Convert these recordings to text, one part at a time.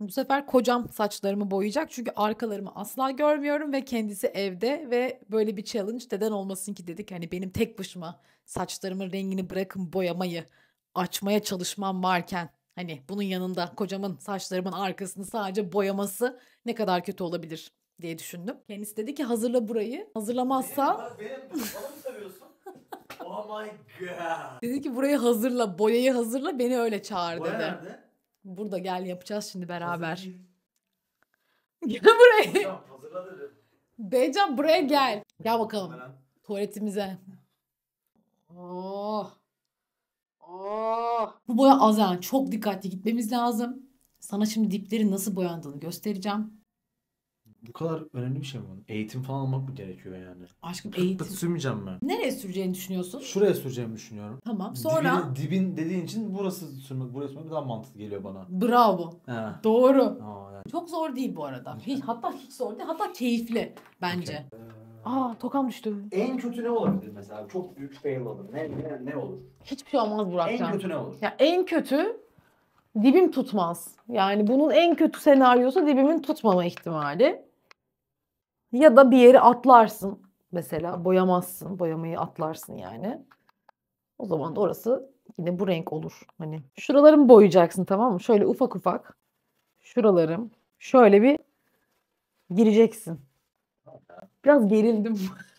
Bu sefer kocam saçlarımı boyayacak çünkü arkalarımı asla görmüyorum ve kendisi evde ve böyle bir challenge neden olmasın ki dedik. Hani benim tek başıma saçlarımın rengini bırakın boyamayı açmaya çalışmam varken hani bunun yanında kocamın saçlarımın arkasını sadece boyaması ne kadar kötü olabilir diye düşündüm. Kendisi dedi ki hazırla burayı. Hazırlamazsa Benim bana mı seviyorsun? Oh my god. dedi ki burayı hazırla, boyayı hazırla beni öyle çağır Boya dedi. nerede? Burada gel yapacağız şimdi beraber. Hazır değil. Gel buraya. Hocam hazırla dedim. Beycan buraya gel. Gel bakalım. Hemen. Tuvaletimize. Oh. Oh. Bu boya az yani. Çok dikkatli gitmemiz lazım. Sana şimdi diplerin nasıl boyandığını göstereceğim. Bu kadar önemli bir şey mi? Eğitim falan almak mı gerekiyor yani? Aşkım Pıt pıt eğitim. sürmeyeceğim mi? Nereye süreceğini düşünüyorsun? Şuraya süreceğimi düşünüyorum. Tamam. Sonra Dibin dediğin için burası sürmek, buraya sürmek daha mantıklı geliyor bana. bravo. He. Doğru. Yani. Çok zor değil bu arada. Hatta hiç zor değil. Hatta keyifli bence. Aa tokam düştü. En kötü ne olabilir mesela? Çok büyük fail olur. Ne olur? Hiçbir şey olmaz Burakcan. En kötü ne olur? Ya en kötü dibim tutmaz. Yani bunun en kötü senaryosu dibimin tutmama ihtimali. Ya da bir yere atlarsın. Mesela boyamazsın. Boyamayı atlarsın yani. O zaman da orası yine bu renk olur. Hani şuralarımı boyayacaksın, tamam mı? Şöyle ufak ufak. Şuralarım. Şöyle bir gireceksin. Biraz gerildim.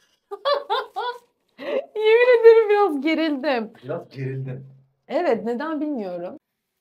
Yemin ederim biraz gerildim. Biraz gerildim. Evet, neden bilmiyorum.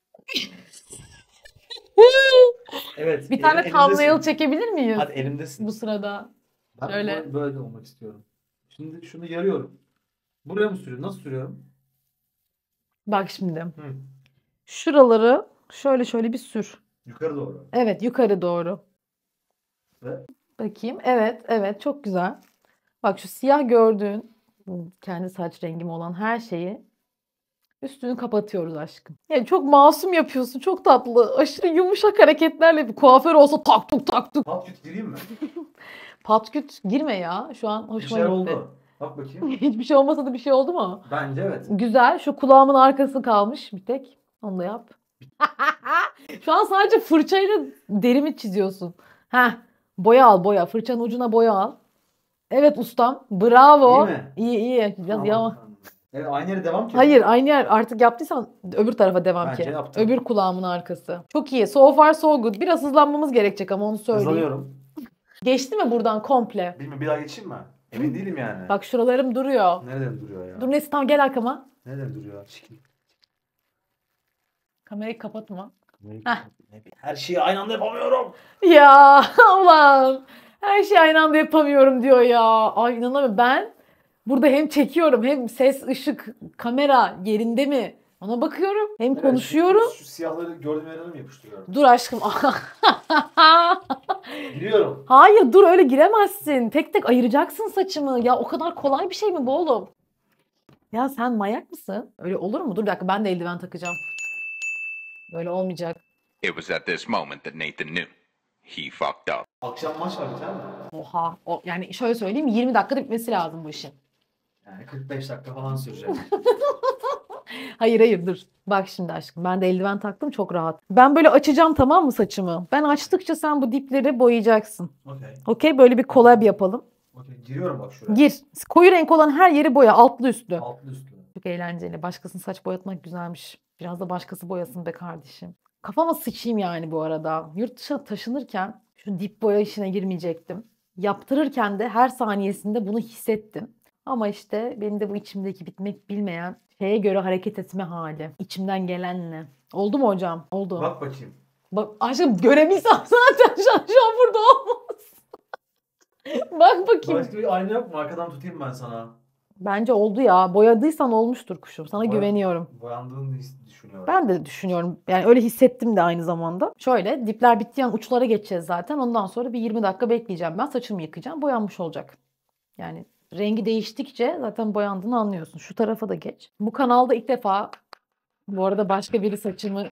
Evet. Bir tane thumbnail çekebilir miyiz Hadi elimdesin. bu sırada? Ben Öyle. böyle olmak istiyorum. Şimdi şunu yarıyorum. Buraya mı sürüyorum? Nasıl sürüyorum? Bak şimdi. Hı. Şuraları şöyle bir sür. Yukarı doğru. Evet, yukarı doğru. Ve Bakayım. Evet, çok güzel. Bak şu siyah gördüğün kendi saç rengim olan her şeyi üstünü kapatıyoruz aşkım. Yani çok masum yapıyorsun. Çok tatlı. Aşırı yumuşak hareketlerle bir kuaför olsa tak tuk tak tuk. pat küt gireyim mi? Patküt girme ya. Şu an Bir hoşuma şey gitti. oldu. Bak bakayım. Hiçbir şey olmasa da bir şey oldu mu? Bence evet. Güzel. Şu kulağımın arkası kalmış bir tek. Onu da yap. Şu an sadece fırçayla derimi çiziyorsun. Heh. Boya al boya. Fırçanın ucuna boya al. Evet ustam. Bravo. İyi mi? İyi. Biraz Tamam. yavaş. Evet, aynı yere devam ki. Hayır, aynı yer artık yaptıysan öbür tarafa devam Bence ki. yaptım. Öbür kulağımın arkası. Çok iyi. So far so good. Biraz hızlanmamız gerekecek ama onu söyleyeyim. Hızlanıyorum. Geçti mi buradan komple? Bilmiyorum, bir daha geçeyim mi? Emin değilim yani. Bak şuralarım duruyor. Nereden duruyor ya? Dur neyse tamam gel arkama. Nereden duruyor? Çekil. Kamerayı kapatma. Her şeyi aynı anda yapamıyorum. Ya ulan her şeyi aynı anda yapamıyorum diyor ya. Ay inanamıyorum. Ben burada hem çekiyorum hem ses, ışık, kamera yerinde mi? Ona bakıyorum. Hem Evet, konuşuyorum. Şu siyahları gördüğüm yerlere mi yapıştırıyorum? Dur aşkım. Biliyorum. Hayır dur öyle giremezsin. Tek tek ayıracaksın saçımı. Ya o kadar kolay bir şey mi bu oğlum? Ya sen manyak mısın? Öyle olur mu? Dur bir dakika ben de eldiven takacağım. Böyle olmayacak. It was at this moment that Nathan knew he fucked up. Akşam maç var, biter mi? Oha. Yani şöyle söyleyeyim 20 dakikada bitmesi lazım bu işin. Yani 45 dakika falan sürecek. Hayır dur. Bak şimdi aşkım ben de eldiven taktım çok rahat. Ben böyle açacağım tamam mı saçımı? Ben açtıkça sen bu dipleri boyayacaksın. Okey. Okey böyle bir collab yapalım. Okey. Giriyorum bak şuraya. Gir. Koyu renk olan her yeri boya altlı üstlü. Altlı üstlü. Çok eğlenceli. Başkasının saç boyatmak güzelmiş. Biraz da başkası boyasın be kardeşim. Kafama sıçayım yani bu arada. Yurt dışına taşınırken şu dip boya işine girmeyecektim. Yaptırırken de her saniyesinde bunu hissettim. Ama işte benim de bu içimdeki bitmek bilmeyen şeye göre hareket etme hali. İçimden gelenle. Oldu mu hocam? Oldu. Bak bakayım. Bak aşkım görebilsem zaten şu an burada olmaz. Bak bakayım. Başka bir ayna yok mu? Arkadan tutayım ben sana. Bence oldu ya. Boyadıysan olmuştur kuşum. Sana güveniyorum. Boyandığını düşünüyorum. Ben de düşünüyorum. Yani öyle hissettim de aynı zamanda. Şöyle dipler bittiği an uçlara geçeceğiz zaten. Ondan sonra bir 20 dakika bekleyeceğim. Ben saçımı yıkayacağım. Boyanmış olacak. Yani rengi değiştikçe zaten boyandığını anlıyorsun. Şu tarafa da geç. Bu kanalda ilk defa bu arada başka biri saçımı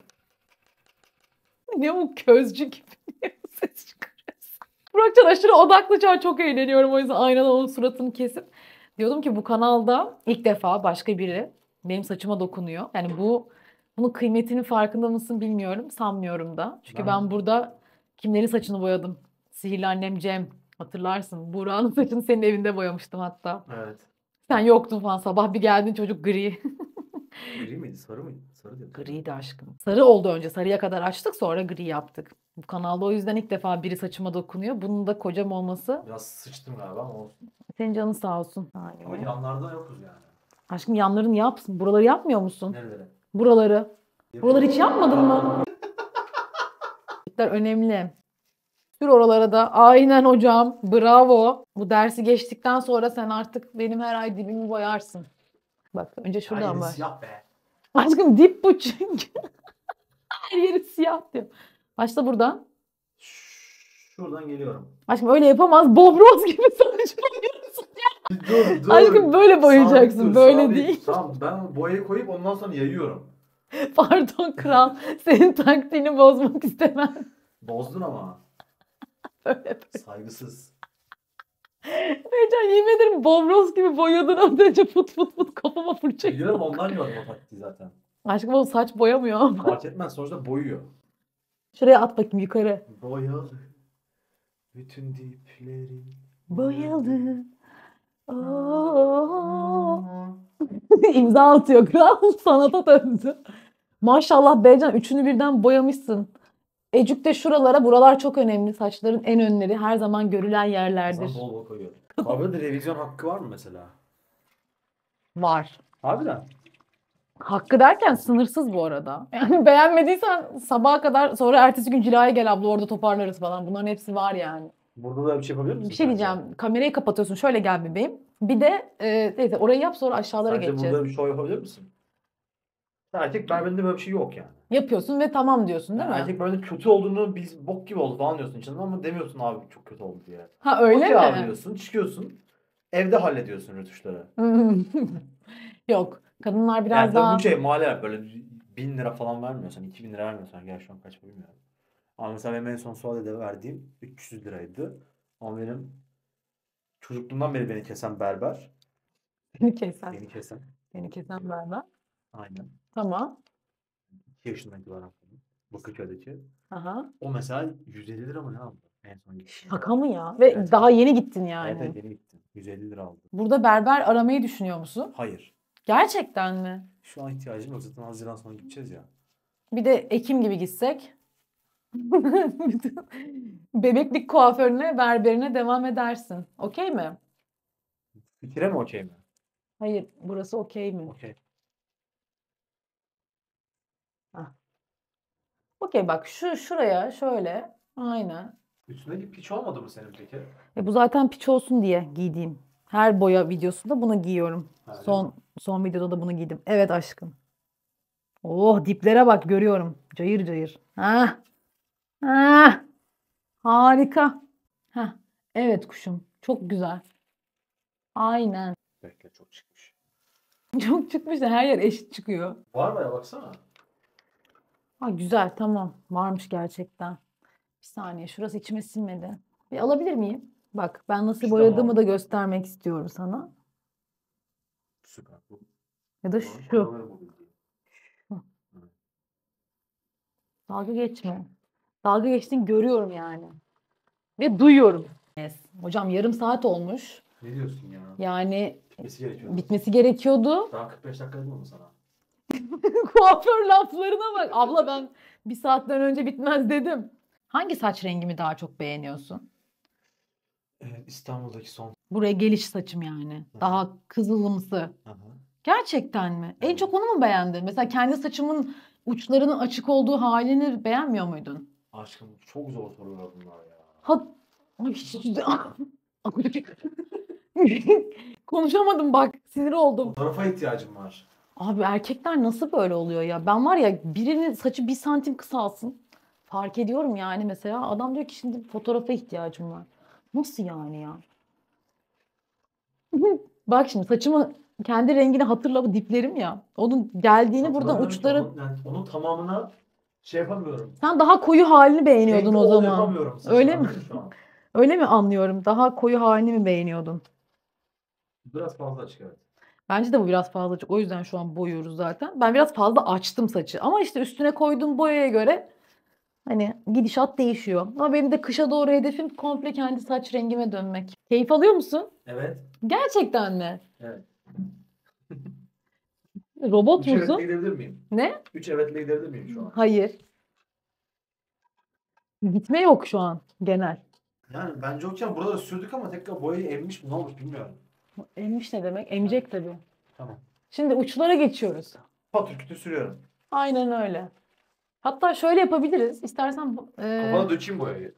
ne bu közcü gibi ses çıkarıyorsun. Burakcan aşırı odaklı şu an çok eğleniyorum. O yüzden aynadan onun suratını kesip diyordum ki bu kanalda ilk defa başka biri benim saçıma dokunuyor. Yani bu Bunun kıymetinin farkında mısın bilmiyorum. Sanmıyorum da. Çünkü Ben- ben burada kimlerin saçını boyadım? Sihirli annem Cem. Hatırlarsın. Buğra'nın saçını senin evinde boyamıştım hatta. Evet. Sen yoktun falan. Sabah bir geldin çocuk gri. Gri miydi? Sarı mıydı? Sarı değil. Griydi aşkım. Sarı oldu önce. Sarıya kadar açtık sonra gri yaptık. Bu kanalda o yüzden ilk defa biri saçıma dokunuyor. Bunun da kocam olması Biraz sıçtım galiba ama olsun. senin canın sağ olsun. Ama Aynen. yanlarda yokuz yani. Aşkım yanlarını yapsın. Buraları yapmıyor musun? Nerelere? Buraları. Buraları hiç yapmadın mı? Önemli. Sür oralara da. Aynen hocam. Bravo. Bu dersi geçtikten sonra sen artık benim her ay dibimi boyarsın. Bak önce şuradan var. Siyah be. Aşkım dip bu çünkü. Her yeri siyah diyor. Başla buradan. Şuradan geliyorum. Aşkım öyle yapamaz. Bob Ross gibi saçmalıyorsun. Dur. Aşkım böyle boyayacaksın. Sabit dur, Böyle sabit. değil. Tamam ben boyayı koyup ondan sonra yayıyorum. Pardon kral. Senin taktiğini bozmak istemem. Bozdun ama. Böyle. Saygısız. Heyecan yemin ederim Bob Ross gibi boyadın az önce fıt fıt fıt kafama fırça. Biliyorum ondan gördüm o taktiği zaten. Aşkım o saç boyamıyor ama. Fark etmez sonuçta boyuyor. Şuraya at bakayım yukarı. Boyalı. Bütün diplerin. Boyalı. Oo. İmza atıyor kral. Sanata döndü. Maşallah Beycan üçünü birden boyamışsın. Ecük de şuralara, buralar çok önemli. Saçların en önleri her zaman görülen yerlerdir. Sana bol bol koyuyorum. Abi de revizyon hakkı var mı mesela? Var. Harbiden. Hakkı derken sınırsız bu arada. Yani beğenmediysen sabaha kadar sonra ertesi gün cilaya gel abla orada toparlarız falan. Bunların hepsi var yani. Burada da bir şey yapabilir misin? Bir şey diyeceğim. Kamerayı kapatıyorsun. Şöyle gel bebeğim. Bir de neyse orayı yap sonra aşağılara Sence geçeceğiz. burada bir show yapabilir misin? Erkek berberinde böyle bir şey yok yani. Yapıyorsun ve tamam diyorsun değil Yani mi? erkek berberinde kötü olduğunu biz bok gibi oldu falan diyorsun içinden ama demiyorsun abi çok kötü oldu diye. Ha öyle Okey mi? abi diyorsun, çıkıyorsun. Evde hallediyorsun rötuşları. Yok. Kadınlar Yani biraz tabii daha... bu şey mali böyle 1000 lira falan vermiyorsan, 2000 lira vermiyorsan gel şu an kaç bilmiyorum. Ama mesela benim en son Suadiye'de verdiğim 300 liraydı. Ama benim çocukluğumdan beri beni kesen berber. Beni kesen. Beni kesen. Beni kesen berber. Aynen. Tamam. 2 yaşındaki var aslında. Bakırköy'deki. Aha. O mesela 150 lira mı ne aldı? En son gittim. Şaka mı ya? Ve Evet. daha yeni gittin yani. Evet, evet yeni gittim. 150 lira aldı. Burada berber aramayı düşünüyor musun? Hayır. Gerçekten mi? Şu an ihtiyacım yok. Zaten Haziran sonu gideceğiz ya. Bir de Ekim gibi gitsek. Bütün bebeklik kuaförüne, berberine devam edersin. Okey mi? Fikire mi okey mi? Hayır, burası okey mi? Okey. Okey bak şuraya şöyle. Aynen. Üstündeki piç olmadı mı senin peki? Bu zaten piç olsun diye giydiğim. Her boya videosunda bunu giyiyorum. Ha, öyle Son videoda da bunu giydim. Evet aşkım. Oh diplere bak görüyorum. Cayır cayır. Ha. Ha. Harika. Ha. Evet kuşum. Çok güzel. Aynen. Bekle çok çıkmış. Çok çıkmış da her yer eşit çıkıyor. Var mı ya baksana. Ha güzel tamam. Varmış gerçekten. Bir saniye şurası içime sinmedi. Bir alabilir miyim? Bak ben nasıl İşte boyadığımı o. da göstermek istiyorum sana. Süper. Bu, Ya da bu şu. kuralları bu bildiğin. Dalga geçme. Dalga geçtiğini görüyorum yani. Ve duyuyorum. Yes. Hocam yarım saat olmuş. Ne diyorsun ya? Yani Bitmesi gerekiyor. bitmesi gerekiyordu. Daha 45 dakika dedim mi sana? Kuaför laflarına bak. Abla ben bir saatten önce bitmez dedim. Hangi saç rengimi daha çok beğeniyorsun? İstanbul'daki son. Buraya geliş saçım yani. Daha kızılımsı. Aha. Gerçekten mi? En Evet. çok onu mu beğendin? Mesela kendi saçımın uçlarının açık olduğu halini beğenmiyor muydun? Aşkım çok zor sorular bunlar ya. Ha... Ay, konuşamadım bak. Sinir oldum. Fotoğrafa ihtiyacım var. Abi erkekler nasıl böyle oluyor ya? Ben var ya birinin saçı 1 santim kısalsın. Fark ediyorum yani mesela. Adam diyor ki şimdi fotoğrafa ihtiyacım var. Nasıl yani ya? Bak şimdi saçımı kendi rengini hatırla bu diplerim ya. Onun geldiğini buradan Hatırlamıyorum ki uçları... onun tamamına şey yapamıyorum. Sen daha koyu halini beğeniyordun Renkli o ol zaman. yapamıyorum. Öyle mi? Şu an. Öyle mi anlıyorum? Daha koyu halini mi beğeniyordun? Biraz fazla açık evet. Bence de bu biraz fazla çok. O yüzden şu an boyuyoruz zaten. Ben biraz fazla açtım saçı. Ama işte üstüne koyduğum boyaya göre hani gidişat değişiyor. Ama benim de kışa doğru hedefim komple kendi saç rengime dönmek. Keyif alıyor musun? Evet. Gerçekten mi? Evet. Robot 3 evetle musun? gidebilir miyim? Ne? 3 evetle gidebilir miyim şu an? Hayır. Gitme yok şu an genel. Yani bence okey, burada da sürdük ama tekrar boyayı emmiş mi ne olmuş bilmiyorum. Emmiş ne demek? Emecek tabii. Tamam. Şimdi uçlara geçiyoruz. Patır kütür sürüyorum. Aynen öyle. Hatta şöyle yapabiliriz. İstersen Kafana dökeyim boyayı.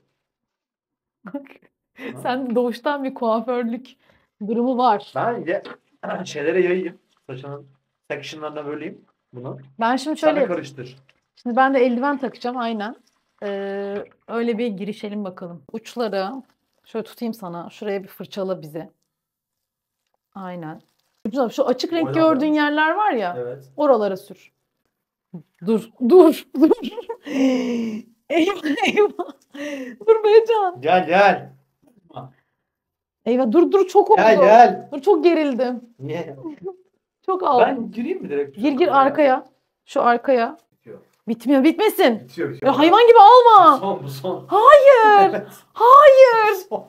sen doğuştan bir kuaförlük durumu var. Bence şeylere yayayım. Saçının sectionlarına böleyim bunu. Ben şimdi Sen de şöyle karıştır. Şimdi ben de eldiven takacağım aynen. Öyle bir girişelim bakalım. Uçları şöyle tutayım sana. Şuraya bir fırçala bize. Aynen. Güzel. Şu açık renk Boyama. gördüğün yerler var ya. Evet. Oralara sür. Dur. Dur. Eyvah eyvah. Dur Beycan. Gel. Eyvah dur çok oldu. Gel. Dur çok gerildim. Niye? Çok aldım. Ben gireyim mi direkt? Gir arkaya. Şu arkaya. Bitiyor. Bitmiyor bitmesin. Bitiyor. Ya hayvan gibi alma. Bu son. Hayır. Evet. Hayır. Son.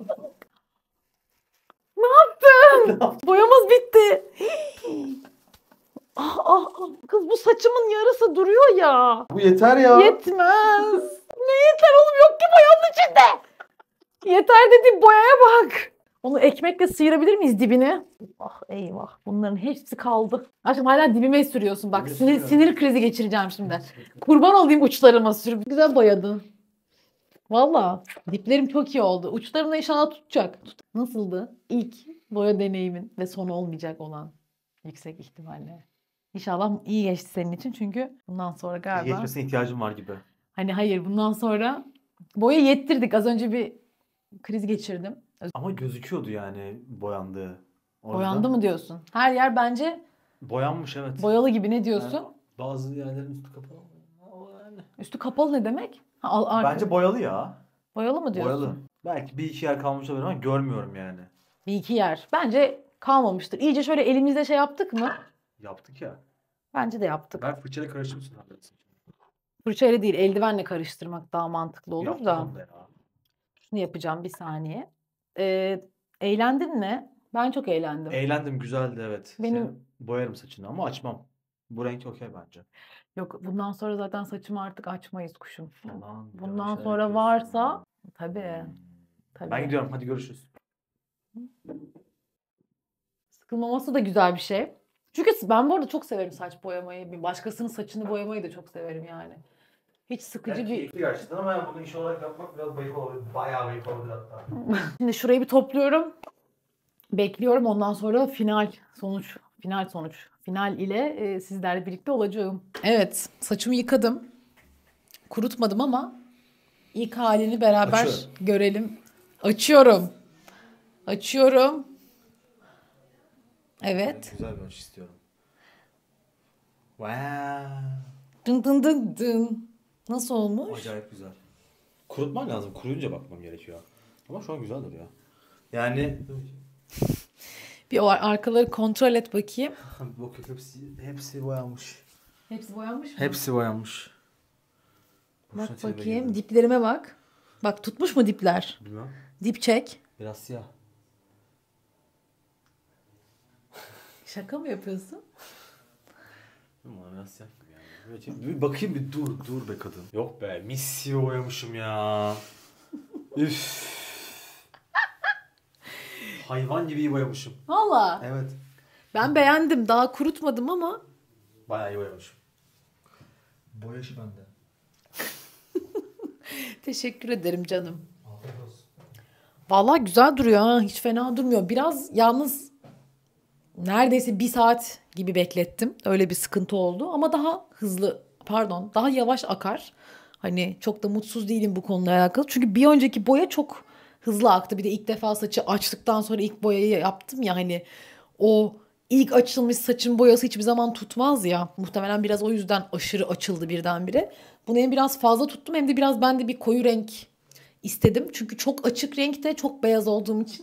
Boyamız bitti. Kız bu saçımın yarısı duruyor ya. Bu yeter ya. Yetmez. Ne yeter oğlum yok ki boyanın içinde. Yeter dediğim boyaya bak. Onu ekmekle sıyırabilir miyiz dibine? Ah eyvah bunların hepsi kaldı. Aşkım hala dibime sürüyorsun bak sinir krizi geçireceğim şimdi. Kurban olayım uçlarıma sür. Güzel boyadın. Valla diplerim çok iyi oldu. Uçlarım da inşallah tutacak. Nasıldı? İlk boya deneyimin ve son olmayacak olan yüksek ihtimalle. İnşallah iyi geçti senin için çünkü bundan sonra galiba... Geçmesine ihtiyacım var gibi. Hani hayır bundan sonra boya yettirdik. Az önce bir kriz geçirdim. Ama gözüküyordu yani boyandığı. O Boyandı yüzden- mı diyorsun? Her yer bence Boyanmış evet. boyalı gibi ne diyorsun? Yani bazı yerlerin üstü kapalı. Yani. Üstü kapalı ne demek? Bence boyalı ya. Boyalı mı diyorsun? Boyalı. Belki bir iki yer kalmış olabilir ama görmüyorum yani. Bir iki yer. Bence kalmamıştır. İyice şöyle elimizde şey yaptık mı? Yaptık ya. Bence de yaptık. Ben fırçayla karıştırmışsın abi. Fırçayla değil eldivenle karıştırmak daha mantıklı olur Yaptım da. onu da ya. Şunu yapacağım bir saniye. Eğlendin mi? Ben çok eğlendim. Eğlendim, güzeldi evet. Benim- Boyarım saçını ama açmam. Bu renk okey bence. Yok bundan sonra zaten saçımı artık açmayız kuşum. Falan. Bundan Yavaş sonra yavaş varsa yapıyorsun. tabii. Hmm. Tabii. Ben gidiyorum, hadi görüşürüz. Sıkılmaması da güzel bir şey. Çünkü ben bu arada çok severim saç boyamayı. Bir başkasının saçını boyamayı da çok severim yani. Hiç sıkıcı bir... Keyifli gerçekten ama yani bunu iş olarak yapmak biraz bayık olabilir. Bayağı bayık olabilir hatta. Şimdi şurayı bir topluyorum. Bekliyorum ondan sonra final sonuç. Final ile sizlerle birlikte olacağım. Evet, saçımı yıkadım. Kurutmadım ama ilk halini beraber Açıyorum. görelim. Açıyorum. Evet. Güzel bir açı istiyorum. Wow. Dın dın dın dın. Nasıl olmuş? Acayip güzel. Kurutman lazım. Kuruyunca bakmam gerekiyor. Ama şu an güzel duruyor. Yani Bir o arkaları kontrol et bakayım. bak hepsi boyanmış. Hepsi boyanmış mı? Hepsi boyanmış. Boşuna Bak tribe bakayım. girdim. Diplerime bak. Bak tutmuş mu dipler? Bilmem. Dip çek. Biraz siyah. Şaka mı yapıyorsun? Ama biraz siyah gibi yani. Böyle bir bakayım bir dur be kadın. Yok be mis gibi boyamışım ya. Üf. Hayvan gibi iyi boyamışım. Valla. Evet. Ben beğendim. Daha kurutmadım ama. Bayağı iyi boyamışım. Boyaşı bende. Teşekkür ederim canım. Afiyet olsun. Vallahi güzel duruyor ha. Hiç fena durmuyor. Biraz yalnız neredeyse 1 saat gibi beklettim. Öyle bir sıkıntı oldu. Ama daha yavaş akar. Hani çok da mutsuz değilim bu konuyla alakalı. Çünkü bir önceki boya çok hızlı aktı. Bir de ilk defa saçı açtıktan sonra ilk boyayı yaptım ya hani o ilk açılmış saçın boyası hiçbir zaman tutmaz ya. Muhtemelen biraz o yüzden aşırı açıldı birdenbire. Bunu hem biraz fazla tuttum hem de biraz ben de bir koyu renk istedim. Çünkü çok açık renkte çok beyaz olduğum için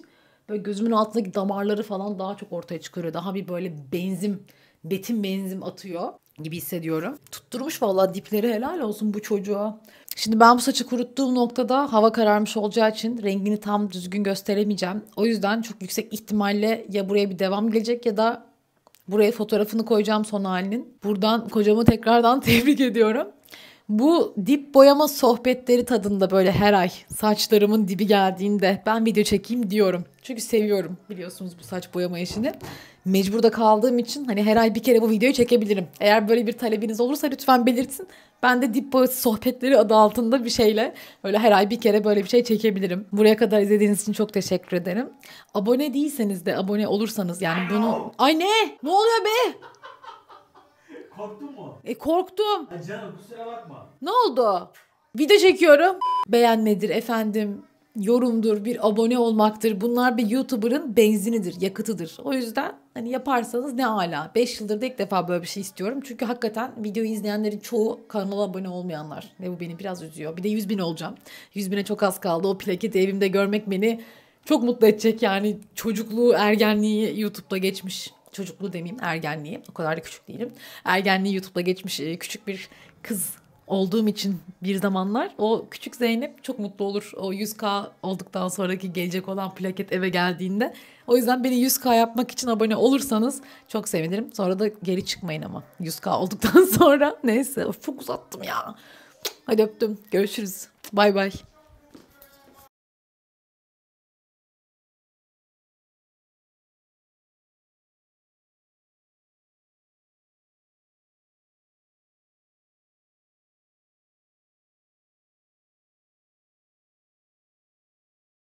Böyle gözümün altındaki damarları falan daha çok ortaya çıkarıyor. Daha bir böyle betim benzin atıyor gibi hissediyorum. Tutturmuş vallahi dipleri, helal olsun bu çocuğa. Şimdi ben bu saçı kuruttuğum noktada hava kararmış olacağı için rengini tam düzgün gösteremeyeceğim. O yüzden çok yüksek ihtimalle ya buraya bir devam gelecek ya da buraya fotoğrafını koyacağım son halinin. Buradan kocamı tekrardan tebrik ediyorum. Bu dip boyama sohbetleri tadında böyle her ay saçlarımın dibi geldiğinde ben video çekeyim diyorum. Çünkü seviyorum biliyorsunuz bu saç boyama işini. Mecburda kaldığım için hani her ay bir kere bu videoyu çekebilirim. Eğer böyle bir talebiniz olursa lütfen belirtin. Ben de dip boyası sohbetleri adı altında bir şeyle böyle her ay bir kere böyle bir şey çekebilirim. Buraya kadar izlediğiniz için çok teşekkür ederim. Abone değilseniz de abone olursanız yani bunu... Ay ne? Ne oluyor be? Korktun mu? Korktum. Ay canım kusura bakma. Ne oldu? Video çekiyorum. Beğenmedir efendim, yorumdur, bir abone olmaktır. Bunlar bir YouTuber'ın benzinidir, yakıtıdır. O yüzden hani yaparsanız ne ala. 5 yıldır da ilk defa böyle bir şey istiyorum. Çünkü hakikaten videoyu izleyenlerin çoğu kanala abone olmayanlar. Ve bu beni biraz üzüyor. Bir de 100.000 olacağım. 100.000'e çok az kaldı. O plaketi evimde görmek beni çok mutlu edecek. Yani çocukluğu, ergenliği YouTube'da geçmiş. Çocukluğu demeyeyim, ergenliği. O kadar da küçük değilim. Ergenliği YouTube'da geçmiş küçük bir kız olduğum için bir zamanlar o küçük Zeynep çok mutlu olur. O 100K olduktan sonraki gelecek olan plaket eve geldiğinde. O yüzden beni 100K yapmak için abone olursanız çok sevinirim. Sonra da geri çıkmayın ama 100K olduktan sonra. Neyse çok uzattım ya. Hadi öptüm. Görüşürüz. Bay bay.